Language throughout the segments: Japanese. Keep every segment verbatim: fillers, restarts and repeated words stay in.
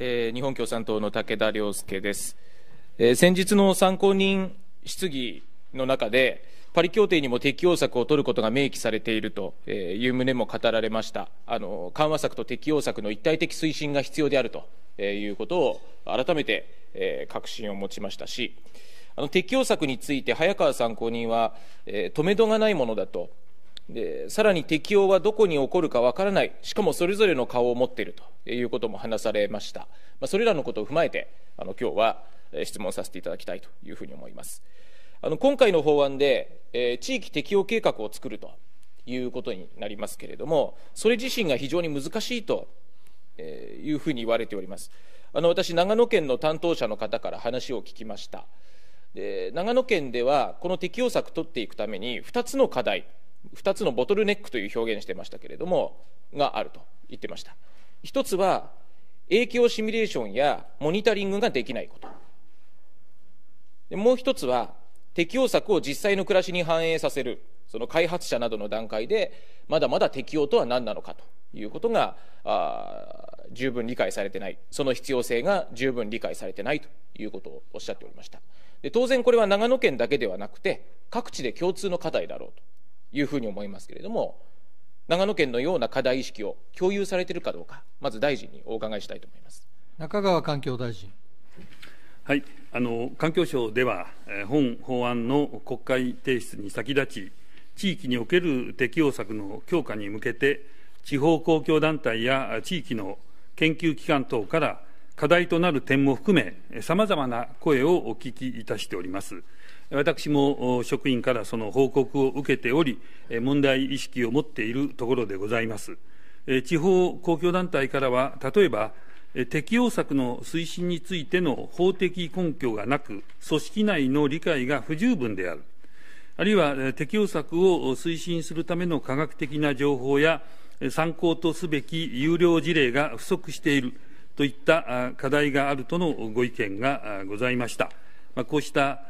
えー、日本共産党の武田良介です。えー、先日の参考人質疑の中で、パリ協定にも適用策を取ることが明記されているという旨も語られました。あの緩和策と適用策の一体的推進が必要であるということを改めて、えー、確信を持ちましたし、あの適用策について早川参考人は、えー、止めどがないものだと。でさらに適用はどこに起こるかわからない、しかもそれぞれの顔を持っているということも話されました。まあ、それらのことを踏まえて、あの今日は質問させていただきたいというふうに思います。あの今回の法案で、えー、地域適用計画を作るということになりますけれども、それ自身が非常に難しいというふうに言われております。あの私、長野県の担当者の方から話を聞きました。で長野県では、この適用策を取っていくために、ふたつの課題、ふたつのボトルネックという表現してましたけれども、があると言ってました。一つは、影響シミュレーションやモニタリングができないこと。でもう一つは、適用策を実際の暮らしに反映させる、その開発者などの段階で、まだまだ適用とは何なのかということが、あ十分理解されてない、その必要性が十分理解されてないということをおっしゃっておりました。で当然これは長野県だけではなくて、各地で共通の課題だろうというふうに思いますけれども、長野県のような課題意識を共有されているかどうか、まず大臣にお伺いしたいと思います。 中川環境大臣。 はい、あの環境省では、本法案の国会提出に先立ち、地域における適用策の強化に向けて、地方公共団体や地域の研究機関等から課題となる点も含め、さまざまな声をお聞きいたしております。私も職員からその報告を受けており、問題意識を持っているところでございます。地方公共団体からは、例えば、適用策の推進についての法的根拠がなく、組織内の理解が不十分である、あるいは適用策を推進するための科学的な情報や、参考とすべき有料事例が不足しているといった課題があるとのご意見がございました。こうした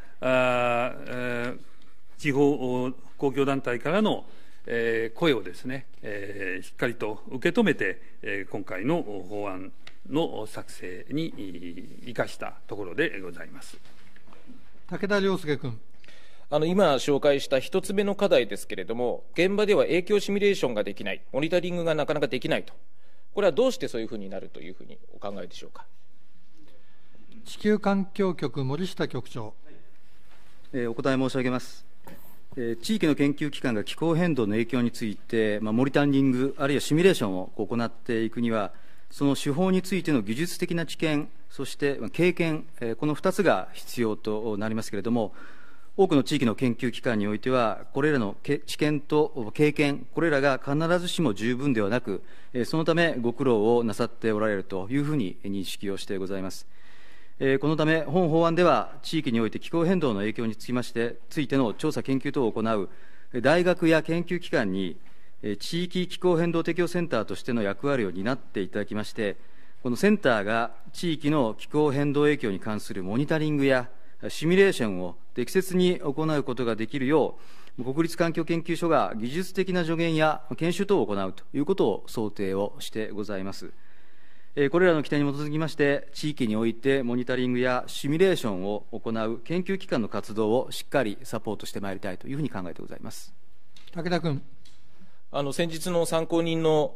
地方公共団体からの声をですね、しっかりと受け止めて、今回の法案の作成に生かしたところでございます。 武田良介君。 あの今紹介した一つ目の課題ですけれども、現場では影響シミュレーションができない、モニタリングがなかなかできないと、これはどうしてそういうふうになるというふうにお考えでしょうか。 地球環境局、森下局長。 えー、お答え申し上げます。えー、地域の研究機関が気候変動の影響について、まあ、モニタリング、あるいはシミュレーションを行っていくには、その手法についての技術的な知見、そして経験、えー、このふたつが必要となりますけれども、多くの地域の研究機関においては、これらの知見と経験、これらが必ずしも十分ではなく、そのためご苦労をなさっておられるというふうに認識をしてございます。このため、本法案では、地域において気候変動の影響につきまして、ついての調査研究等を行う大学や研究機関に、地域気候変動適応センターとしての役割を担っていただきまして、このセンターが地域の気候変動影響に関するモニタリングやシミュレーションを適切に行うことができるよう、国立環境研究所が技術的な助言や研修等を行うということを想定をしてございます。これらの規定に基づきまして、地域においてモニタリングやシミュレーションを行う研究機関の活動をしっかりサポートしてまいりたいというふうに考えてございます。 武田君。 あの先日の参考人の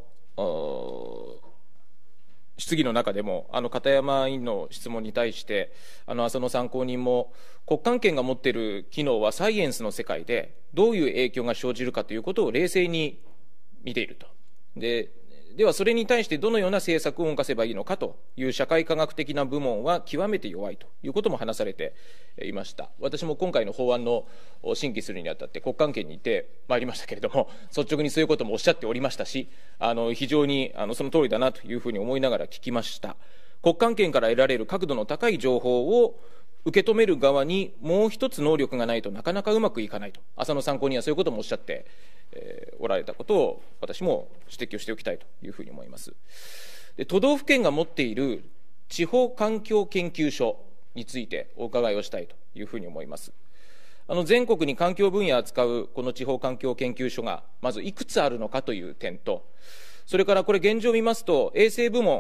質疑の中でも、あの片山委員の質問に対して、あの浅野参考人も、国家権が持っている機能はサイエンスの世界で、どういう影響が生じるかということを冷静に見ていると。ででは、それに対してどのような政策を動かせばいいのかという社会科学的な部門は極めて弱いということも話されていました。私も今回の法案の審議するにあたって国家権にいてまいりましたけれども、率直にそういうこともおっしゃっておりましたし、あの非常にあのその通りだなというふうに思いながら聞きました。国家権から得られる角度の高い情報を受け止める側にもう一つ能力がないとなかなかうまくいかないと、浅野参考人はそういうこともおっしゃって、えー、おられたことを私も指摘をしておきたいというふうに思います。で都道府県が持っている地方環境研究所についてお伺いをしたいというふうに思います。あの全国に環境分野を扱うこの地方環境研究所がまずいくつあるのかという点と、それからこれ現状を見ますと衛生部門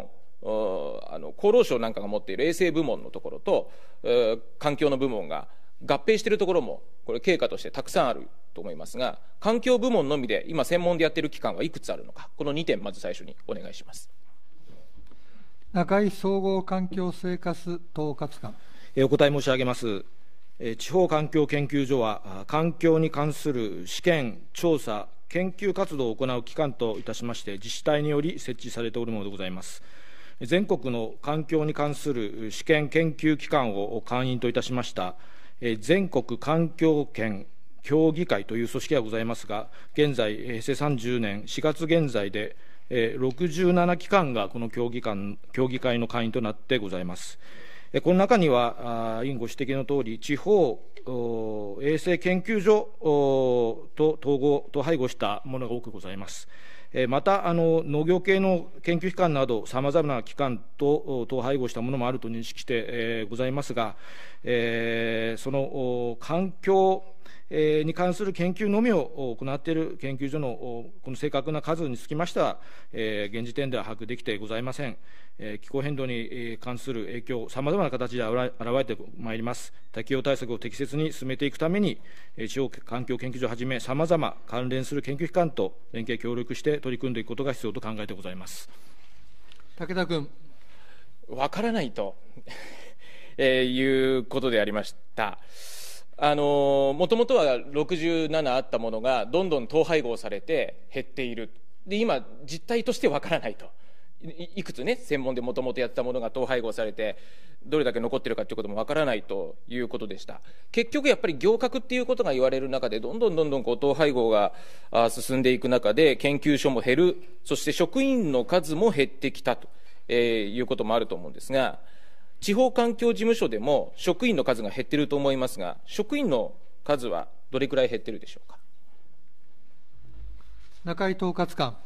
あの厚労省なんかが持っている衛生部門のところと、えー、環境の部門が合併しているところもこれ経過としてたくさんあると思いますが、環境部門のみで今専門でやっている機関はいくつあるのか、このにてんまず最初にお願いします。 中井総合環境生活統括官。 お答え申し上げます。地方環境研究所は環境に関する試験、調査、研究活動を行う機関といたしまして、自治体により設置されておるものでございます。全国の環境に関する試験研究機関を会員といたしました全国環境圏協議会という組織がございますが、現在、平成さんじゅうねんしがつ現在でろくじゅうなな機関がこの協議会、協議会の会員となってございます。この中には、委員ご指摘のとおり、地方衛生研究所と統合、統廃合したものが多くございます。また、あの農業系の研究機関など、さまざまな機関と統廃合したものもあると認識して、えー、ございますが、えー、その環境に関する研究のみを行っている研究所のこの正確な数につきましては、えー、現時点では把握できてございません。えー、気候変動に関する影響、さまざまな形で現れてまいります。適用対策を適切に進めていくために、地方環境研究所をはじめ、さまざま関連する研究機関と連携協力して取り組んでいくことが必要と考えてございます。 武田君。 わからないと、えー、いうことでありました。あのもともとはろくじゅうななあったものがどんどん統廃合されて減っている。で今実態としてわからないと。い, いくつね専門でもともとやったものが統廃合されてどれだけ残っているかということもわからないということでした。結局やっぱり行革っていうことが言われる中でどんどんどんどんこう統廃合が進んでいく中で研究所も減る、そして職員の数も減ってきたと、えー、いうこともあると思うんですが、地方環境事務所でも職員の数が減っていると思いますが、職員の数はどれくらい減っているでしょうか。 中井統括官。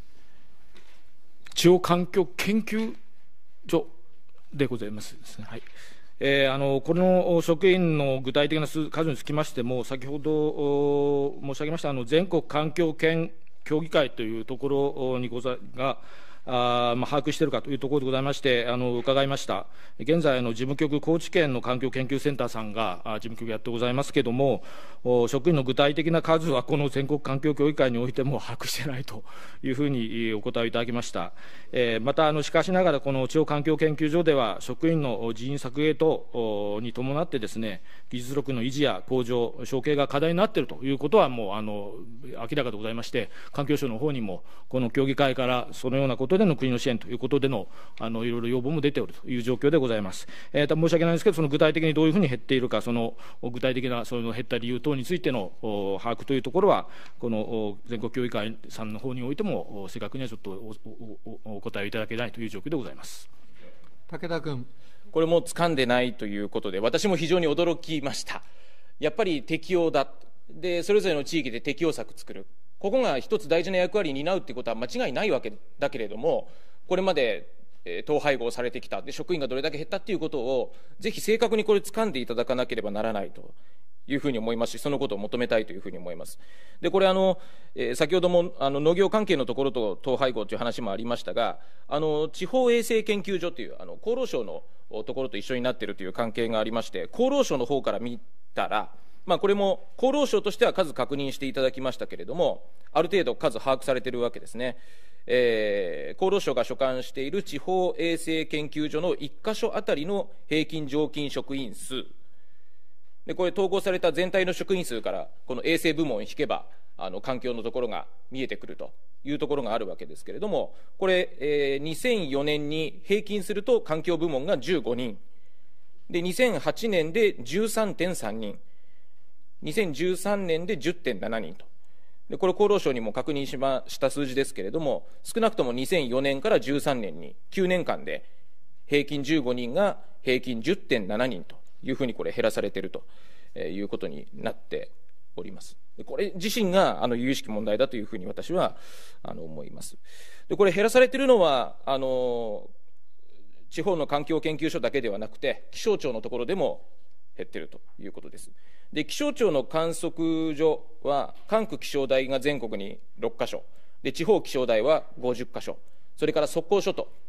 地方環境研究所でございますですね。はい。えー、あのこの職員の具体的な数につきましても、先ほど申し上げましたあの全国環境研協議会というところにござがあまあ、把握しているかというところでございまして、あの伺いました。現在の事務局、高知県の環境研究センターさんが事務局やってございますけれども、職員の具体的な数はこの全国環境協議会においても把握していないというふうにお答えいただきました。えー、またあのしかしながら、この地方環境研究所では職員の人員削減等に伴ってですね、技術力の維持や向上、承継が課題になっているということはもうあの明らかでございまして、環境省の方にもこの協議会からそのようなことでの国の支援ということでの、あのいろいろ要望も出ておるという状況でございます。えー、申し訳ないんですけど、その具体的にどういうふうに減っているか、その具体的なその減った理由等についての把握というところは、この全国協議会さんの方においても、正確にはちょっと お, お, お答えいただけないという状況でございます。 武田君。 これも掴んでないということで、私も非常に驚きました。やっぱり適用だ。で、それぞれの地域で適用策作る。ここが一つ大事な役割に担うということは間違いないわけだけれども、これまで、えー、統廃合されてきたで、職員がどれだけ減ったということをぜひ正確にこれ掴んでいただかなければならないというふうに思いますし、そのことを求めたいというふうに思います。でこれあの、えー、先ほどもあの農業関係のところと統廃合という話もありましたが、あの地方衛生研究所というあの厚労省のところと一緒になっているという関係がありまして、厚労省の方から見たら、まあ、これも厚労省としては数確認していただきましたけれども、ある程度数把握されているわけですね。えー、厚労省が所管している地方衛生研究所のいっかしょあたりの平均常勤職員数で、これ統合された全体の職員数からこの衛生部門を引けばあの環境のところが見えてくるというところがあるわけですけれども、これ、えー、にせんよねんに平均すると環境部門がじゅうごにんで、にせんはちねんで じゅうさんてんさんにん、にせんじゅうさんねんで じゅってんななにんと。でこれ厚労省にも確認しました数字ですけれども、少なくともにせんよねんからじゅうさんねんにきゅうねんかんで平均じゅうごにんが平均 じゅってんななにんというふうにこれ減らされているということになっております。でこれ自身があの由々しき問題だというふうに私はあの思います。でこれ減らされているのはあの地方の環境研究所だけではなくて、気象庁のところでも減っているということです。で気象庁の観測所は管区気象台が全国にろっかしょで、地方気象台はごじゅっかしょ、それから測候所と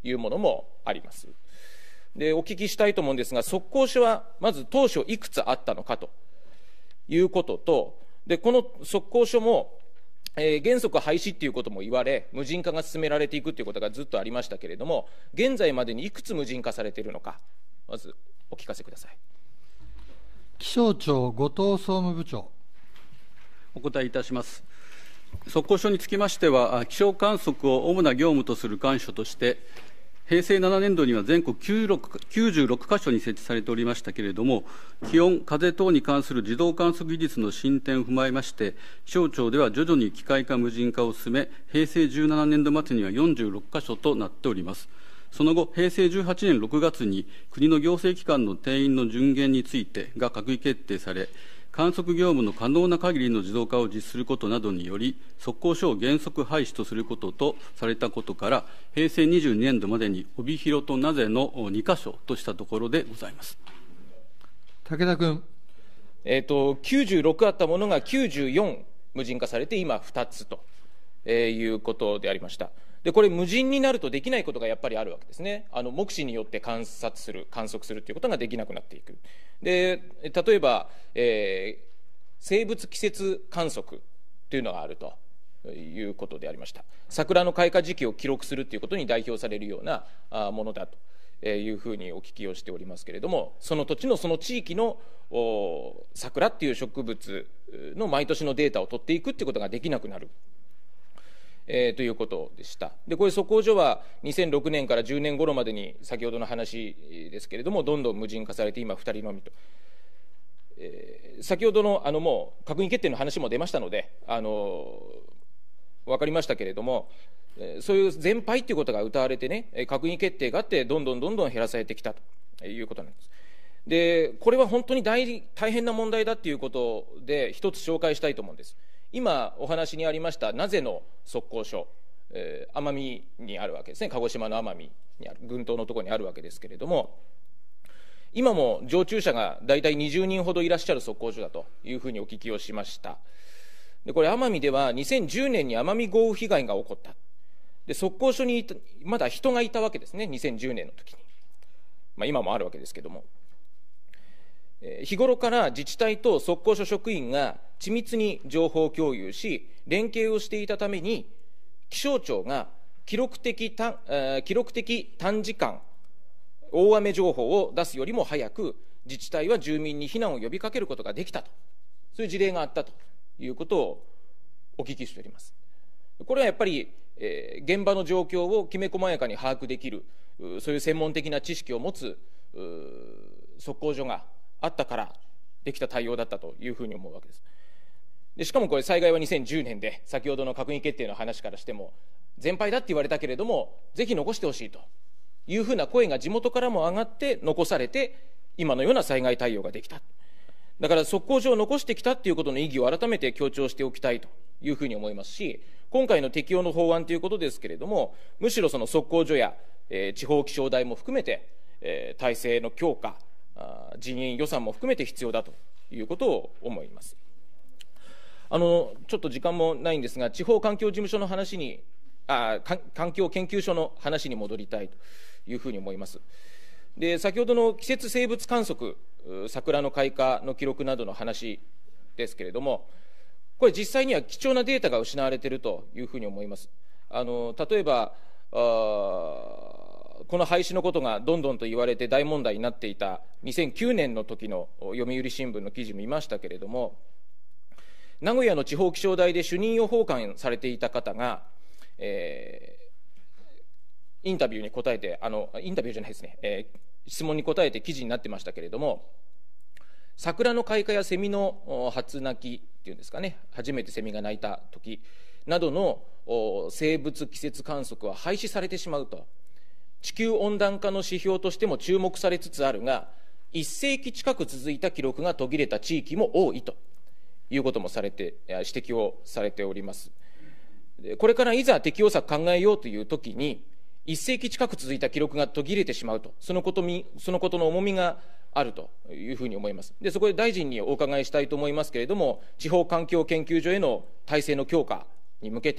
いうものもあります。で、お聞きしたいと思うんですが、測候所はまず当初いくつあったのかということと、でこの測候所も、えー、原則廃止ということも言われ、無人化が進められていくということがずっとありましたけれども、現在までにいくつ無人化されているのか、まずお聞かせください。 気象庁、後藤総務部長。 お答えいたします。測候所につきましては、気象観測を主な業務とする官所として、平成ななねんどには全国きゅうじゅうろく、きゅうじゅうろくかしょに設置されておりましたけれども、気温、風等に関する自動観測技術の進展を踏まえまして、気象庁では徐々に機械化、無人化を進め、平成じゅうななねんど末にはよんじゅうろくかしょとなっております。その後、平成じゅうはちねんろくがつに国の行政機関の定員の順限についてが閣議決定され、観測業務の可能な限りの自動化を実施することなどにより、測候所を原則廃止とすることとされたことから、平成にじゅうにねんどまでに帯広と名瀬のにかしょとしたところでございます。 武田君。 えーと、きゅうじゅうろくあったものがきゅうじゅうよん無人化されて、今ふたつと、えー、いうことでありました。でこれ、無人になるとできないことがやっぱりあるわけですね。あの目視によって観察する、観測するということができなくなっていく。で例えば、えー、生物季節観測というのがあるということでありました。桜の開花時期を記録するということに代表されるようなものだというふうにお聞きをしておりますけれども、その土地のその地域の桜っていう植物の毎年のデータを取っていくということができなくなる。えー、ということでした。でこれ、測候所はにせんろくねんからじゅうねん頃までに、先ほどの話ですけれども、どんどん無人化されて、今ふたりのみと、えー、先ほどのあのもう閣議決定の話も出ましたので、あの分かりましたけれども、えー、そういう全廃ということが謳われてね、閣議決定があって、どんどんどんどん減らされてきたということなんです。でこれは本当に 大, 大変な問題だということで、一つ紹介したいと思うんです。今お話にありました名瀬の測候所、えー、奄美にあるわけですね。鹿児島の奄美にある群島のところにあるわけですけれども、今も常駐者が大体にじゅうにんほどいらっしゃる測候所だというふうにお聞きをしました。でこれ、奄美ではにせんじゅうねんに奄美豪雨被害が起こった。で測候所にまだ人がいたわけですね、にせんじゅうねんの時に、まあ、今もあるわけですけども、日頃から自治体と測候所職員が緻密に情報共有し、連携をしていたために、気象庁が記録的短、えー、記録的短時間大雨情報を出すよりも早く、自治体は住民に避難を呼びかけることができたと、そういう事例があったということをお聞きしております。これはやっぱり、えー、現場の状況をきめ細やかに把握できる、そういう専門的な知識を持つ測候所があったからできた対応だったというふうに思うわけです。でしかもこれ、災害はにせんじゅうねんで、先ほどの閣議決定の話からしても全廃だって言われたけれども、ぜひ残してほしいというふうな声が地元からも上がって残されて、今のような災害対応ができた。だから測候所を残してきたということの意義を改めて強調しておきたいというふうに思いますし、今回の適用の法案ということですけれども、むしろその測候所や、えー、地方気象台も含めて、えー、体制の強化、人員予算も含めて必要だということを思います。あのちょっと時間もないんですが、地方環境事務所の話にあ環境研究所の話に戻りたいというふうに思います。で先ほどの季節生物観測、桜の開花の記録などの話ですけれども、これ実際には貴重なデータが失われているというふうに思います。あの例えばあこの廃止のことがどんどんと言われて大問題になっていたにせんきゅうねんの時の読売新聞の記事見ましたけれども、名古屋の地方気象台で主任を訪韓されていた方が、えー、インタビューに答えてあのインタビューじゃないですね、えー、質問に答えて記事になってましたけれども、桜の開花やセミの初鳴きっていうんですかね、初めてセミが鳴いた時などの生物季節観測は廃止されてしまうと。地球温暖化の指標としても注目されつつあるが、いっせいき近く続いた記録が途切れた地域も多いということもされて指摘をされております。これからいざ適用策考えようというときに、いっせいき近く続いた記録が途切れてしまうと、そのことみそのことの重みがあるというふうに思います。でそこで大臣にお伺いしたいと思いますけれども、地方環境研究所への体制の強化に向けて、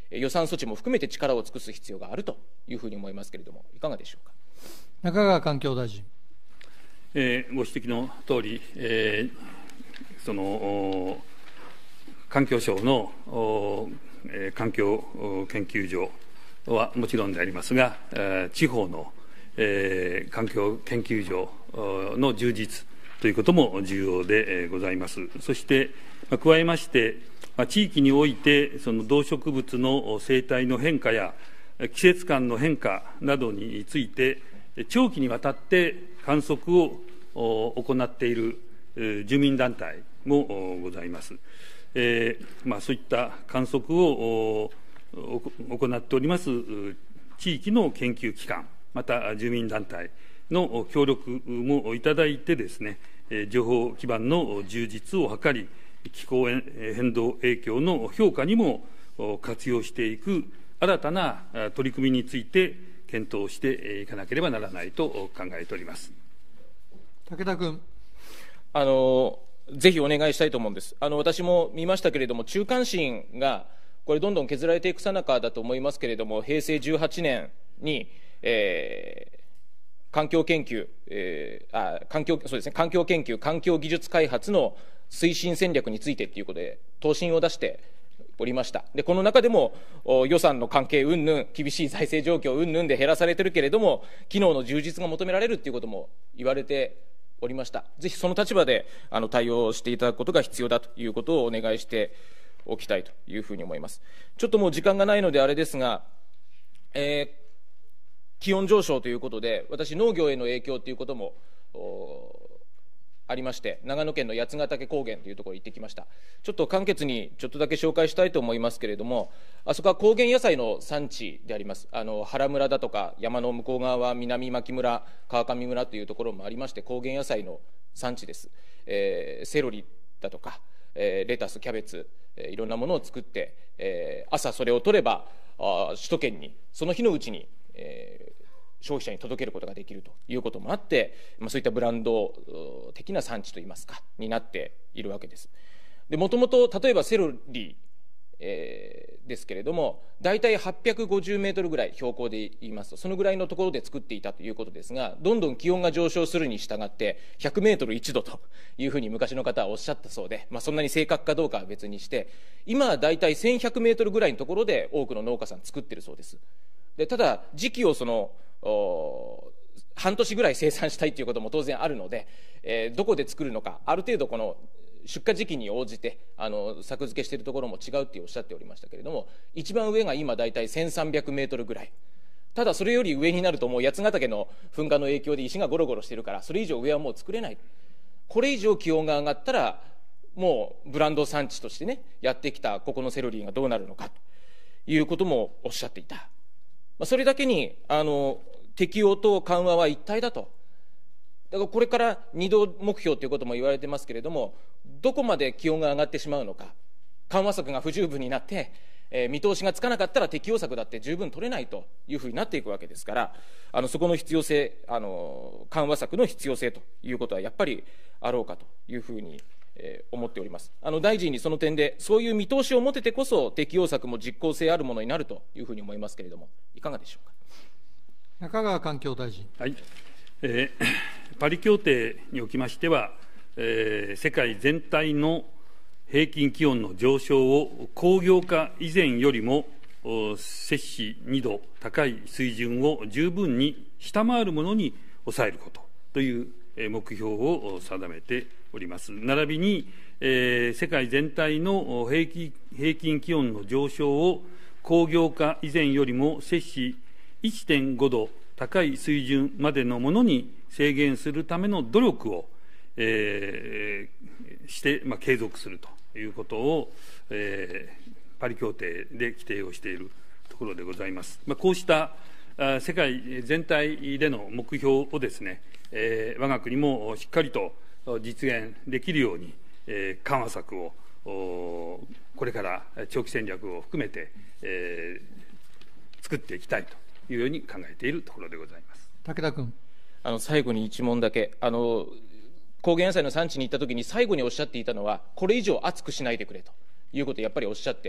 予算措置も含めて力を尽くす必要があるというふうに思いますけれども、いかがでしょうか。 中川環境大臣。 えー、ご指摘のとおり、えー、その環境省の、えー、環境研究所はもちろんでありますが、えー、地方の、えー、環境研究所の充実ということも重要でございます。そして、加えまして、地域においてその動植物の生態の変化や季節感の変化などについて長期にわたって観測を行っている住民団体もございます。えーまあ、そういった観測を行っております地域の研究機関、また住民団体の協力もいただいてですね、情報基盤の充実を図り、気候変動影響の評価にも活用していく新たな取り組みについて検討していかなければならないと考えております。 武田君。 あのぜひお願いしたいと思うんです。あの私も見ましたけれども、中間審がこれどんどん削られていくさなかだと思いますけれども、平成じゅうはちねんに、えー環境研究、えー、あ環境そうですね、環境研究、環境技術開発の推進戦略についてということで、答申を出しておりました。で、この中でも予算の関係云々、厳しい財政状況云々で減らされてるけれども、機能の充実が求められるということも言われておりました。ぜひその立場であの対応していただくことが必要だということをお願いしておきたいというふうに思います。ちょっともう時間がないのであれですが、えー気温上昇ということで、私、農業への影響ということもありまして、長野県の八ヶ岳高原というところに行ってきました。ちょっと簡潔にちょっとだけ紹介したいと思いますけれども、あそこは高原野菜の産地であります。あの原村だとか、山の向こう側は南牧村、川上村というところもありまして、高原野菜の産地です。えー、セロリだとか、えー、レタス、キャベツ、えー、いろんなものを作って、えー、朝それを取ればあ首都圏にその日のうちにえー、消費者に届けることができるということもあって、まあ、そういったブランド的な産地といいますかになっているわけです。で、もともと例えばセロリ、えー、ですけれども、大体はっぴゃくごじゅうメートルぐらい標高で言いますと、そのぐらいのところで作っていたということですが、どんどん気温が上昇するに従ってひゃくメートルいちどというふうに昔の方はおっしゃったそうで、まあ、そんなに正確かどうかは別にして、今は大体せんひゃくメートルぐらいのところで多くの農家さん作ってるそうです。で、ただ時期をその半年ぐらい生産したいということも当然あるので、えー、どこで作るのか、ある程度この出荷時期に応じてあの作付けしているところも違うっておっしゃっておりましたけれども、一番上が今大体せんさんびゃくメートルぐらい。ただそれより上になるともう八ヶ岳の噴火の影響で石がゴロゴロしてるから、それ以上上はもう作れない。これ以上気温が上がったらもうブランド産地としてねやってきたここのセロリがどうなるのかということもおっしゃっていた。それだけにあの適用と緩和は一体だと。だからこれから二度目標ということも言われてますけれども、どこまで気温が上がってしまうのか、緩和策が不十分になって、えー、見通しがつかなかったら適用策だって十分取れないというふうになっていくわけですから、あのそこの必要性、あの緩和策の必要性ということはやっぱりあろうかというふうにえー、思っております。あの大臣にその点でそういう見通しを持ててこそ適用策も実効性あるものになるというふうに思いますけれども、いかがでしょうか。 中川環境大臣。 はい、えー、パリ協定におきましては、えー、世界全体の平均気温の上昇を工業化以前よりも摂氏にど高い水準を十分に下回るものに抑えることという目標を定めております。並びに、えー、世界全体の平均、平均気温の上昇を工業化以前よりも摂氏 いってんごど高い水準までのものに制限するための努力を、えー、して、まあ、継続するということを、えー、パリ協定で規定をしているところでございます。まあ、こうした世界全体での目標をですね、えー、我が国もしっかりと実現できるように、えー、緩和策をこれから長期戦略を含めて、えー、作っていきたいというように考えているところでございます。 武田君。 あの最後に一問だけ、あの高原野菜の産地に行ったときに最後におっしゃっていたのは、これ以上暑くしないでくれということをやっぱりおっしゃって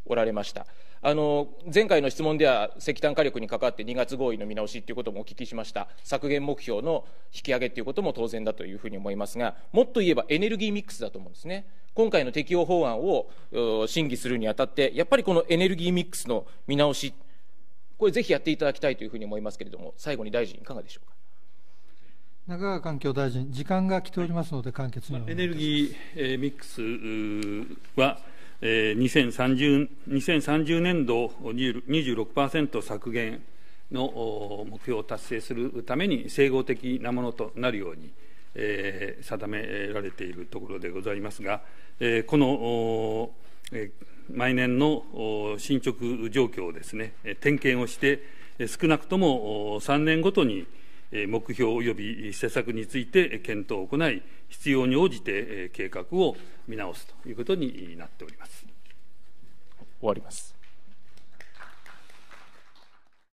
おられました。あの前回の質問では石炭火力に関わってにがつ合意の見直しということもお聞きしました。削減目標の引き上げということも当然だというふうに思いますが、もっと言えばエネルギーミックスだと思うんですね。今回の適用法案を審議するにあたって、やっぱりこのエネルギーミックスの見直し、これぜひやっていただきたいというふうに思いますけれども、最後に大臣いかがでしょうか。 中川環境大臣、時間が来ておりますので簡潔にお願いいたします。 エネルギーミックスはにせんさんじゅうねんどにじゅうろくパーセント 削減の目標を達成するために整合的なものとなるように、えー、定められているところでございますが、えー、この、えー、毎年の進捗状況をですね、点検をして、少なくともさんねんごとに目標及び施策について検討を行い、必要に応じて計画を見直すということになっております。 終わります。